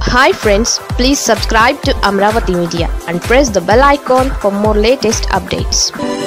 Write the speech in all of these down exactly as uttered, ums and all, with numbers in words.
Hi friends, please subscribe to Amravati Media and press the bell icon for more latest updates.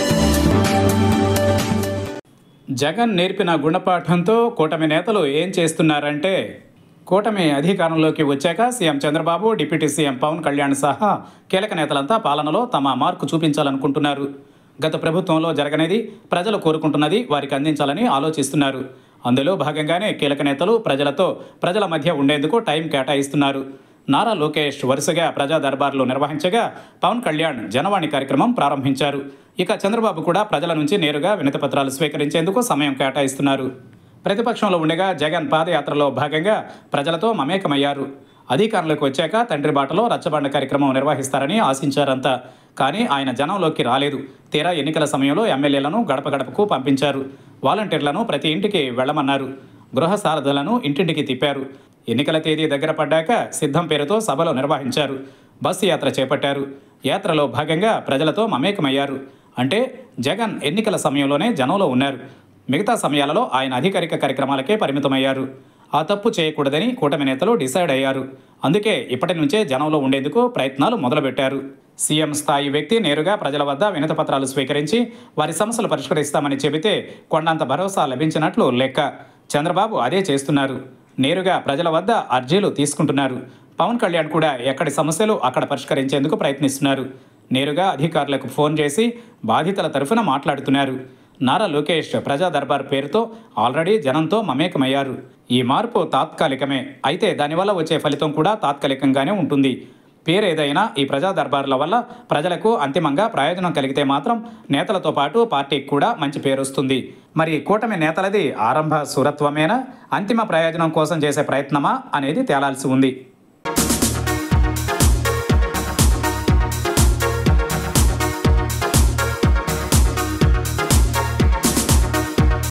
Jagan నేర్పిన గుణపాఠంతో కూటమి నేతలు ఏం చేస్తున్నారంటే, కూటమి అధికారంలోకి వచ్చాక CM Chandrababu, deputy CM Pawan Kalyan సహా కీలక నేతలంతా పాలనలో తమ మార్కు చూపించాలనుకుంటున్నారు. గత ప్రభుత్వంలో జరగనిది ప్రజలు కోరుకుంటున్నది వారికి అందించాలని ఆలోచిస్తున్నారు. అందులో భాగంగానే కీలక నేతలు ప్రజలతో ప్రజల మధ్య ఉండేందుకు టైం కేటాయిస్తున్నారు. నారా లోకేష్ వరుసగా ప్రజా దర్బార్లు నిర్వహించగా, పవన్ కళ్యాణ్ జనవాణి కార్యక్రమం ప్రారంభించారు. ఇక చంద్రబాబు కూడా ప్రజల నుంచి నేరుగా వినతిపత్రాలు స్వీకరించేందుకు సమయం కేటాయిస్తున్నారు. ప్రతిపక్షంలో ఉండగా జగన్ పాదయాత్రలో భాగంగా ప్రజలతో మమేకమయ్యారు. అధికారంలోకి వచ్చాక తండ్రి బాటలో రచ్చబండ కార్యక్రమం నిర్వహిస్తారని ఆశించారంతా. కానీ ఆయన జనంలోకి రాలేదు. తీరా ఎన్నికల సమయంలో ఎమ్మెల్యేలను గడప గడపకు పంపించారు. వాలంటీర్లను ప్రతి ఇంటికి వెళ్లమన్నారు. గృహ సారథులను ఇంటింటికి తిప్పారు. ఎన్నికల తేదీ దగ్గర పడ్డాక సిద్ధం పేరుతో సభలు నిర్వహించారు. బస్సు యాత్ర చేపట్టారు. యాత్రలో భాగంగా ప్రజలతో మమేకమయ్యారు. అంటే జగన్ ఎన్నికల సమయంలోనే జనంలో ఉన్నారు. మిగతా సమయాలలో ఆయన అధికారిక కార్యక్రమాలకే పరిమితమయ్యారు. ఆ తప్పు చేయకూడదని కూటమి నేతలు డిసైడ్ అయ్యారు. అందుకే ఇప్పటి నుంచే జనంలో ఉండేందుకు ప్రయత్నాలు మొదలుపెట్టారు. సీఎం స్థాయి వ్యక్తి నేరుగా ప్రజల వద్ద వినతిపత్రాలు స్వీకరించి వారి సమస్యలు పరిష్కరిస్తామని చెబితే కొండంత భరోసా లభించినట్లు లెక్క. చంద్రబాబు అదే చేస్తున్నారు. నేరుగా ప్రజల వద్ద అర్జీలు తీసుకుంటున్నారు. పవన్ కళ్యాణ్ కూడా ఎక్కడి సమస్యలు అక్కడ పరిష్కరించేందుకు ప్రయత్నిస్తున్నారు. నేరుగా అధికారులకు ఫోన్ చేసి బాధితుల తరఫున మాట్లాడుతున్నారు. నారా లోకేష్ ప్రజా దర్బార్ పేరుతో ఆల్రెడీ జనంతో మమేకమయ్యారు. ఈ మార్పు తాత్కాలికమే, అయితే దానివల్ల వచ్చే ఫలితం కూడా తాత్కాలికంగానే ఉంటుంది. పేరేదైనా ఈ ప్రజా దర్బార్ల వల్ల ప్రజలకు అంతిమంగా ప్రయోజనం కలిగితే మాత్రం నేతలతో పాటు పార్టీకి కూడా మంచి పేరు వస్తుంది. మరి కూటమి నేతలది ఆరంభ సురత్వమేనా, అంతిమ ప్రయోజనం కోసం చేసే ప్రయత్నమా అనేది తేలాల్సి ఉంది.